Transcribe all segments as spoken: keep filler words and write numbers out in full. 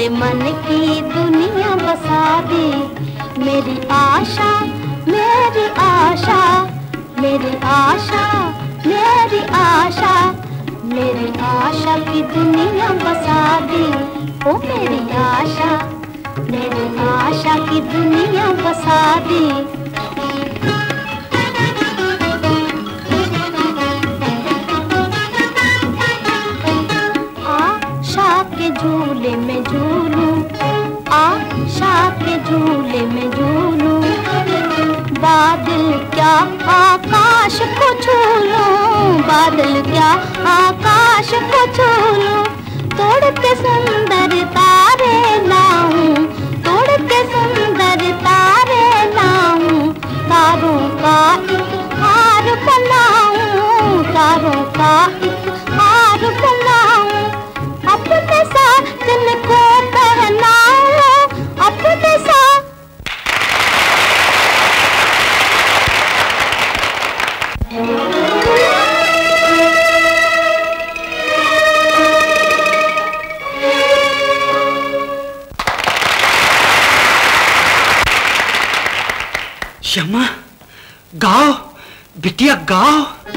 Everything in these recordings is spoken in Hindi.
मेरे मन की दुनिया बसा दे। मेरी आशा मेरी आशा मेरी आशा मेरी आशा मेरी आशा की दुनिया बसा दे। ओ मेरी आशा मेरी आशा की दुनिया बसा दे। आशा के झूले में झूलूं, आशा के झूले में झूलूं, बादल क्या आकाश को छू लूं, बादल क्या आकाश को छू लूं, तोड़ के सुंदर तारे लाऊं, तोड़ के सुंदर तारे लाऊं, तारों का एक हार बनाऊं, तारों का एक हार बनाऊं, अपने साजन को पहनाऊं, अपने साथ। श्यामा, गाओ बिटिया गाओ।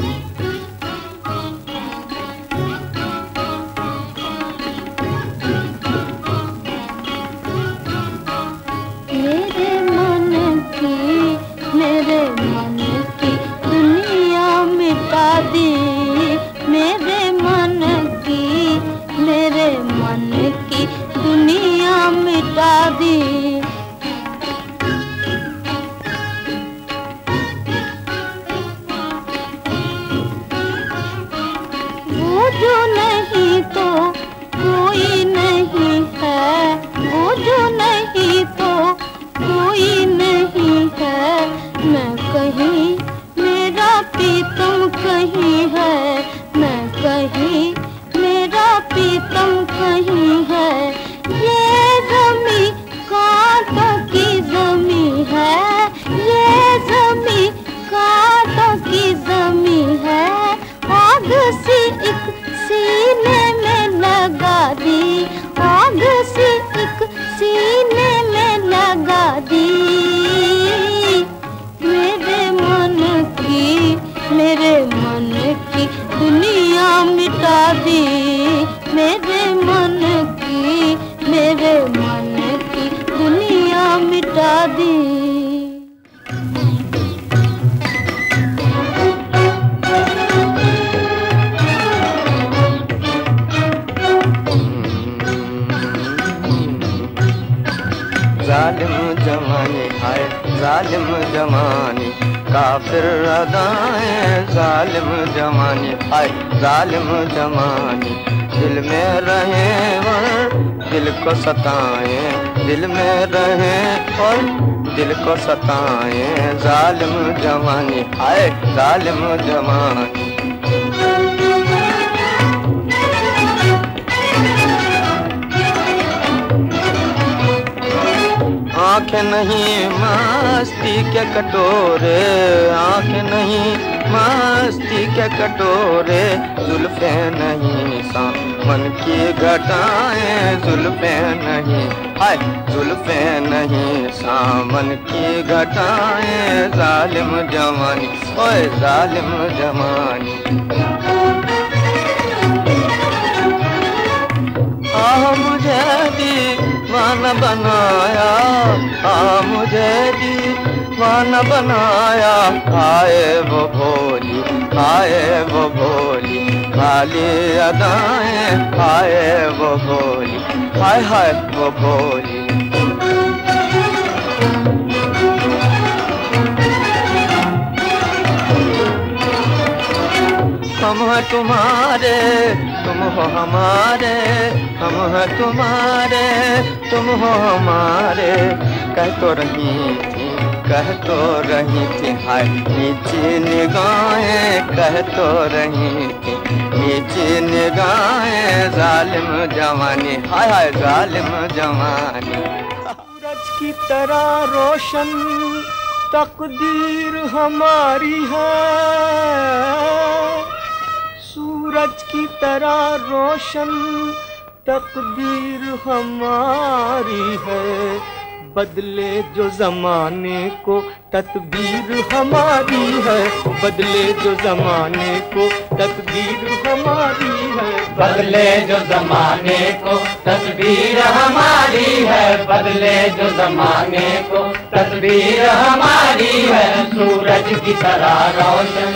मेरे मन की मेरे मन की दुनिया मिटा दी, मेरे मन की मेरे मन की दुनिया मिटा दी। जो नहीं तो कोई नहीं है, वो जो नहीं तो कोई नहीं है, मैं कहीं मेरा प्रीतम कहीं है, मैं कहीं मेरा प्रीतम कहीं है। ये ज़मीं कांटों की ज़मीं है, ये ज़मीं कांटों की ज़मीं है, आग सी एक सीने में लगा दी, आग सी एक सीने में लगा दी। मेरे मन की मेरे मन की दुनिया मिटा दी, मेरे मन की मेरे मन की दुनिया मिटा दी। जालिम जमाने हाय जालिम जमाने, काफिर अदाएं जालिम जमाने हाय जालिम जमाने, दिल में रहे और दिल को सताएं, दिल में रहे और दिल को सताएं, जालिम जमाने हाय जालिम जमाने। आँखें नहीं मस्ती के कटोरे, आँखें नहीं मस्ती के कटोरे, जुल्फें नहीं सामन की घटाएं, जुल्फें नहीं हाय जुल्फें नहीं सामन की घटाएं, जालिम जवानी ओए जालिम जवानी। आह मुझे दीवाना बनाया, आ मुझे दीवाना बनाया, आए वो भोली आए वो भोली, खाली अदाएं आए वो भोली, हाय हाय वो भोली। हम हैं तुम्हारे तुम हो हमारे, हम हैं तुम्हारे तुम हो हमारे, कह तो रही थी कह तो रही थी हाय नीची निगाहें, कह तो रही थी नीची निगाहें, जालिम जवानी हाय हाय जालिम जवानी। सूरज की तरह रोशन तकदीर हमारी है, सूरज की तरह रोशन तकदीर हमारी है, बदले जो जमाने को तकदीर हमारी है, बदले जो जमाने को तकदीर हमारी है, बदले जो जमाने को तकदीर हमारी है, बदले जो जमाने को तकदीर हमारी है, सूरज की तरह रोशन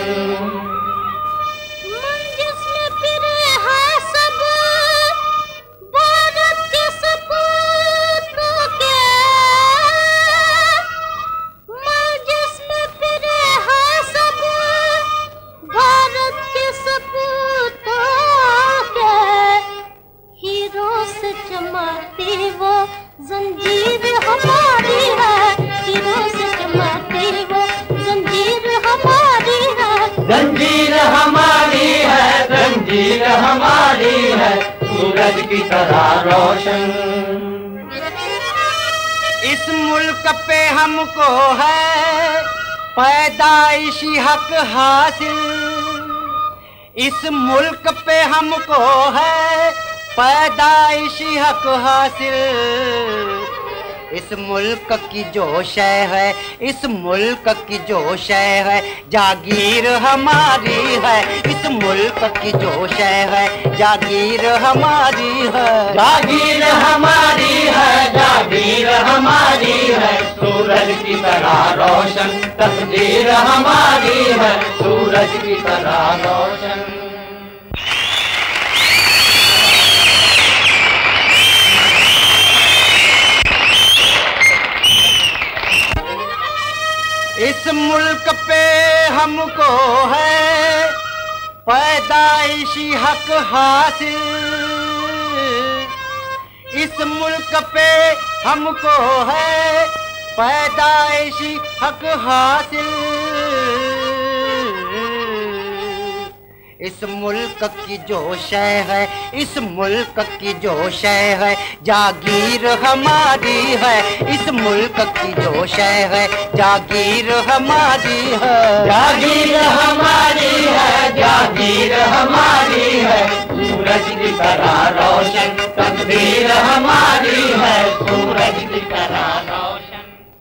वो जंजीर हमारी है, हीरों से चमकती वो जंजीर हमारी है, जंजीर हमारी है, जंजीर हमारी है, सूरज की तरह रोशन। इस मुल्क पे हमको है पैदाइशी हक हासिल, इस मुल्क पे हमको है पैदाइशी हक हासिल, इस मुल्क की जो शय है, इस मुल्क की जो शय है, जागीर हमारी है, इस मुल्क की जो शय है, जागीर हमारी है, जागीर हमारी है, जागीर हमारी है, सूरज की तरह रोशन, तकदीर हमारी है, सूरज की तरह रोशन। इस मुल्क पे हमको है पैदाइशी हक हासिल, इस मुल्क पे हमको है पैदाइशी हक हासिल, इस मुल्क की जो शय है, इस मुल्क की जो शय है, जागीर हमारी है, इस मुल्क की जो शय है, जागीर हमारी है, जागीर हमारी है, जागीर हमारी है, सूरज की तरह रोशन, तकदीर हमारी है, सूरज की तरह रोशन।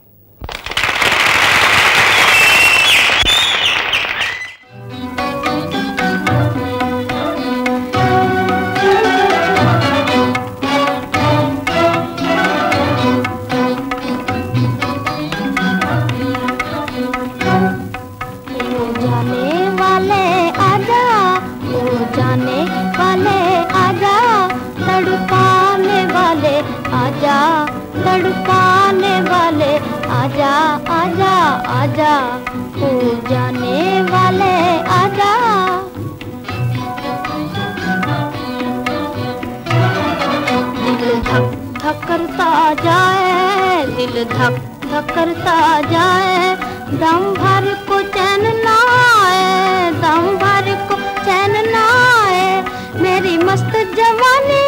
तड़पाने वाले आजा आजा आजा, हो जाने वाले आजा, दिल धक धक करता जाए, दिल धक धक करता जाए, दम भर को चैन ना आए, दम भर को चैन ना आए, मेरी मस्त जवानी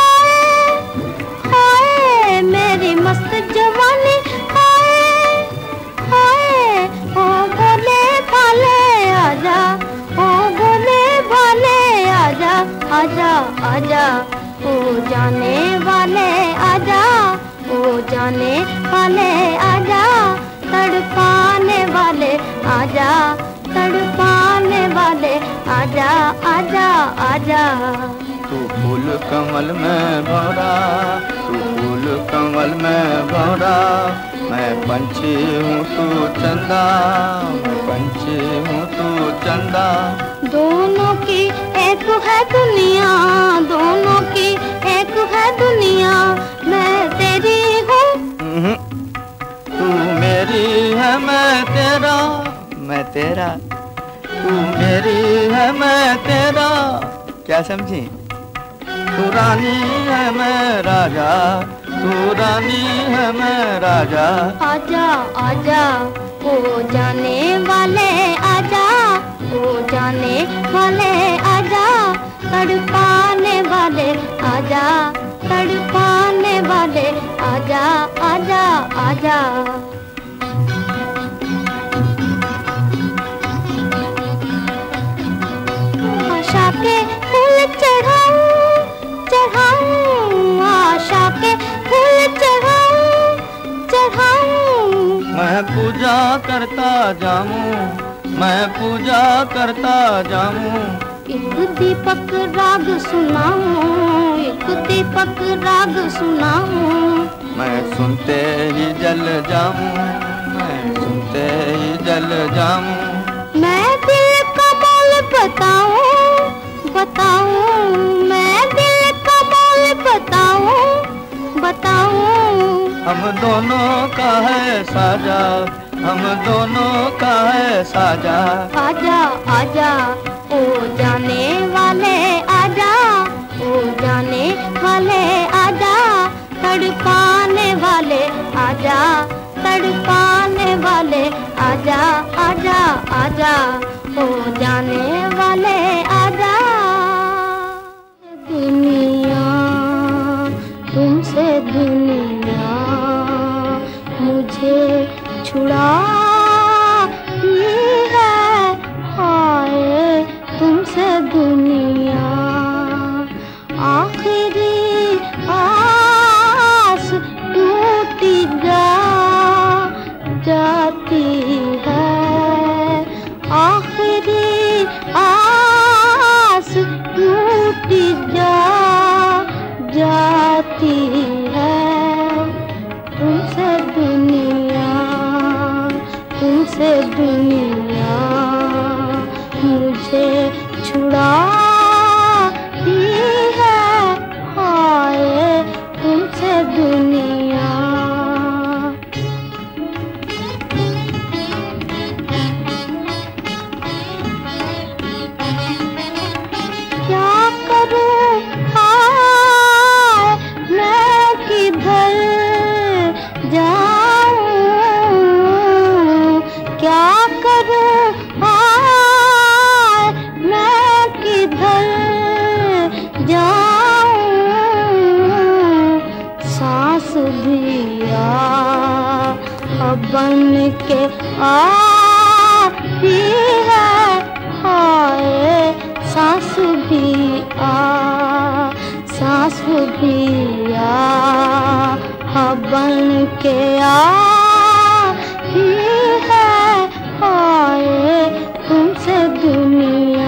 मेरी मस्त जवानी हाय हाय, ओ भोले भाले आजा, ओ भोले भाले आजा आजा आजा, ओ जाने वाले आजा, ओ जाने वाले आजा, तड़पाने वाले आजा, तड़पाने वाले आजा आजा आजा। तू फूल कमल में भौरा, तू फूल कमल में भौरा, मैं पंछी हूँ तू चंदा, मैं पंछी हूँ तू चंदा, दोनों की एक है दुनिया, दोनों की एक है दुनिया, मैं तेरी हूँ, तू मेरी है मैं तेरा, मैं तेरा, तू मेरी है मैं तेरा, क्या समझी? तू रानी है मैं राजा, तू रानी है मैं राजा, आजा आजा, ओ जाने वाले आजा, ओ जाने वाले आजा, तड़पाने वाले आजा, तड़पाने वाले आजा आजा आजा। आशा के फूल चढ़ाऊं चढ़ाऊं पूजा करता जाऊं, मैं पूजा करता जाऊं। एक दीपक राग सुनाऊं, एक दीपक राग सुनाऊं। मैं सुनते ही जल जाऊं, मैं सुनते ही जल जाऊं। मैं दिल का मोल बताऊं, बताऊं। मैं दिल का मोल बताऊं, बताऊं। हम दोनों का है साजा, हम दोनों का है साजा। आजा आजा ओ जाने वाले आजा, ओ जाने वाले आजा। तड़पाने वाले आजा, तड़पाने वाले आजा, आजा आजा ओ जाने वाले आजा। दुनिया तुमसे दुनिया मुझे छुड़ाती है, हाय तुमसे दुनिया। आखिरी आस टूटी जा जाती है, आखिरी आस टूटी जा जाती है। तुमसे दुनिया, तुमसे दुनिया मुझे छुड़ाती है, हाय तुमसे दुनिया। क्या करूं हाय मैं किधर जाऊं, क्या करूं हाय मैं किधर जाऊं। सांस भी आ बन के आती है, हाय सांस भी आ, सांस भी आ बन के आती है, हाय तुमसे दुनिया।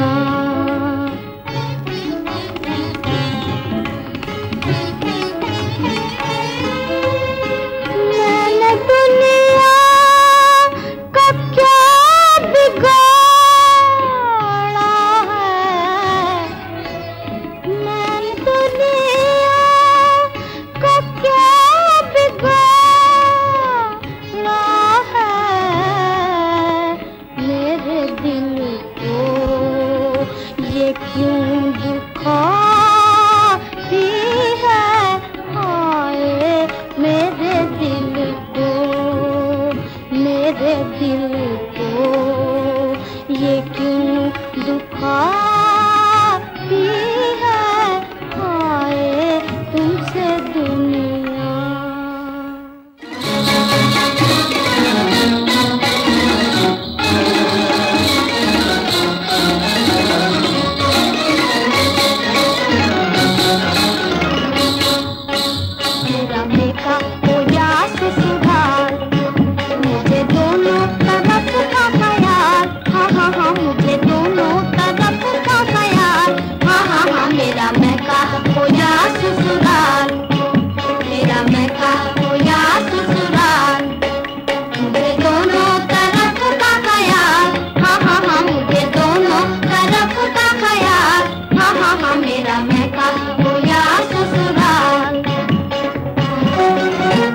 मैंने दुनिया का क्या बिगाड़ा है, मैंने दुनिया का क्या बिगाड़ा है। मेरे दिल को ये क्यों दुखाती है, हाय मेरे दिल को, मेरे दिल को ये क्यों दुखाती है, हाय तुमसे दुनिया। मेरा बेटा हो या ससुराल, मुझे दोनों तरफ का ख्याल, हाँ हाँ हाँ मुझे दोनों तरफ का ख्याल, हाँ हाँ हाँ मेरा मैका हो या ससुराल, मेरा मैका हो या ससुराल। मुझे दोनों तरफ का ख्याल, हाँ हाँ हाँ मुझे दोनों तरफ का ख्याल, हाँ हाँ हाँ मेरा मैका हो या ससुराल।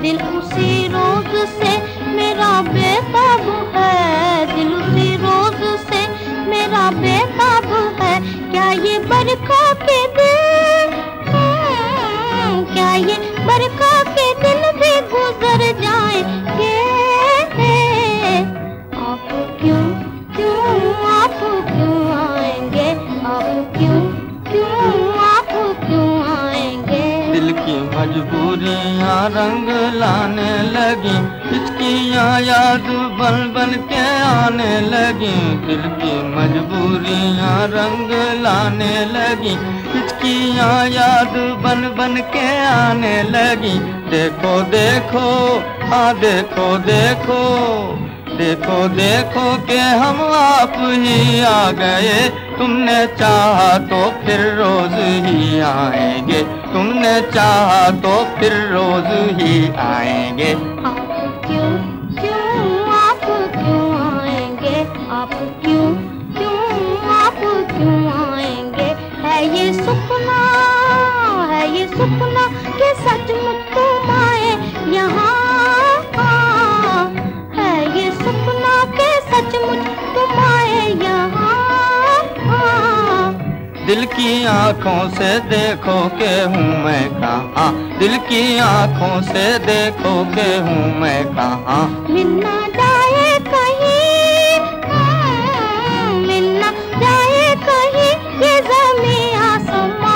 दिल उसी रोज से मेरा बेकाबू है, दिल उसी रोज से मेरा बेकाबू है। क्या ये बरखा के दिन, क्या ये बरखा के दिन भी गुजर जाएंगे? आप क्यों क्यों आप क्यों आएंगे? आप क्यों क्यों आप क्यों आएंगे? दिल की मजबूरियाँ रंग लाने लगी, हिचकियाँ याद बन बन के आने लगी। दिल की मजबूरियाँ रंग लाने लगी, हिचकियाँ याद बन बन के आने लगी। देखो देखो हाँ देखो देखो, देखो देखो कि हम आप ही आ गए। तुमने चाहा तो फिर रोज ही आएंगे, तुमने चाहा तो फिर रोज ही आएंगे। आप क्यों क्यों आप क्यों आएंगे? आप क्यों क्यों आप क्यों आएंगे? है ये सपना, है ये सपना कि सचमुच तुम आए यहाँ? है ये सपना कि सचमुच तुम आए यहाँ? दिल की आँखों से देखो के हूँ मैं कहाँ, दिल की आँखों से देखो के हूँ मैं कहाँ। मिलना जाए कहीं, मिलना जाए कहीं ये ज़मीं आसमां।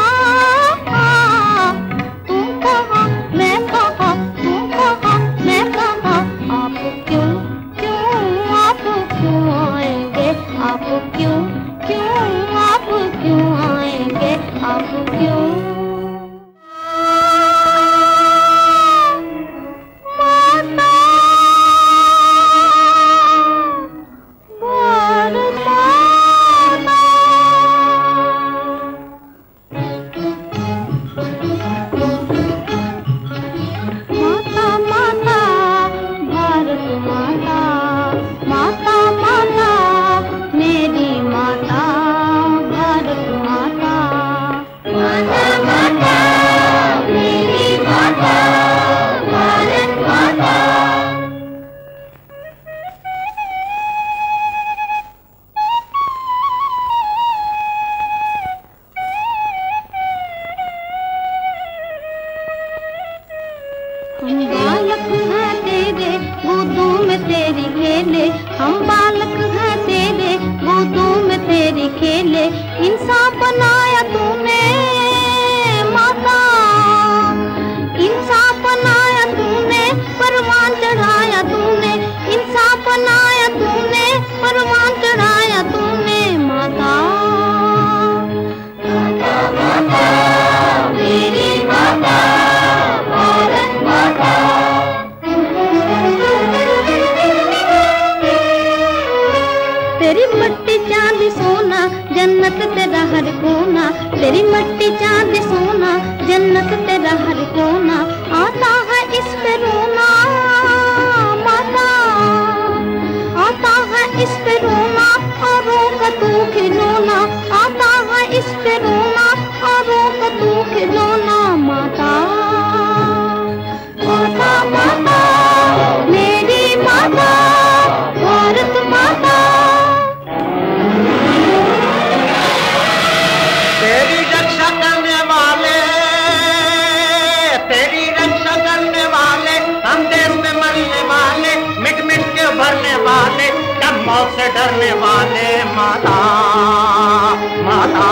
तुम कहाँ मैं कहाँ, तुम कहाँ मैं कहाँ। आप क्यों क्यों आप क्यों आएंगे? आप क्यों क्यों आप क्यों आएंगे? आप क्यों? तेरी मट्टी चांद सोना, जन्नत तेरा हर कोना। आता है इस पे रोना माता, आता है इस पे रोना औरों का तू खिलौना। आता है इस पे रोना औरों का तू खिलौना। माता माता माता मेरी माता, भारत माता। तेरी रक्षा करने वाले, तेरी रक्षा करने वाले, हम देश में मरने वाले, मिट मिट के भरने वाले, कब मौत से डरने वाले। माता माता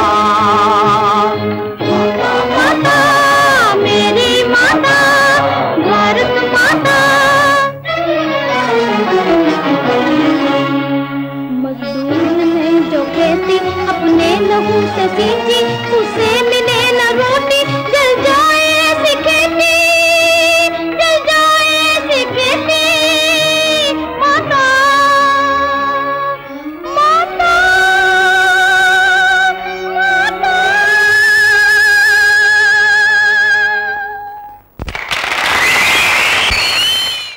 माता माता मेरी माता, भारत माता। मजदूर ने जो खेती अपने लहू से सींची, उसे मिले न रोटी, जल जाए ऐसी खेती।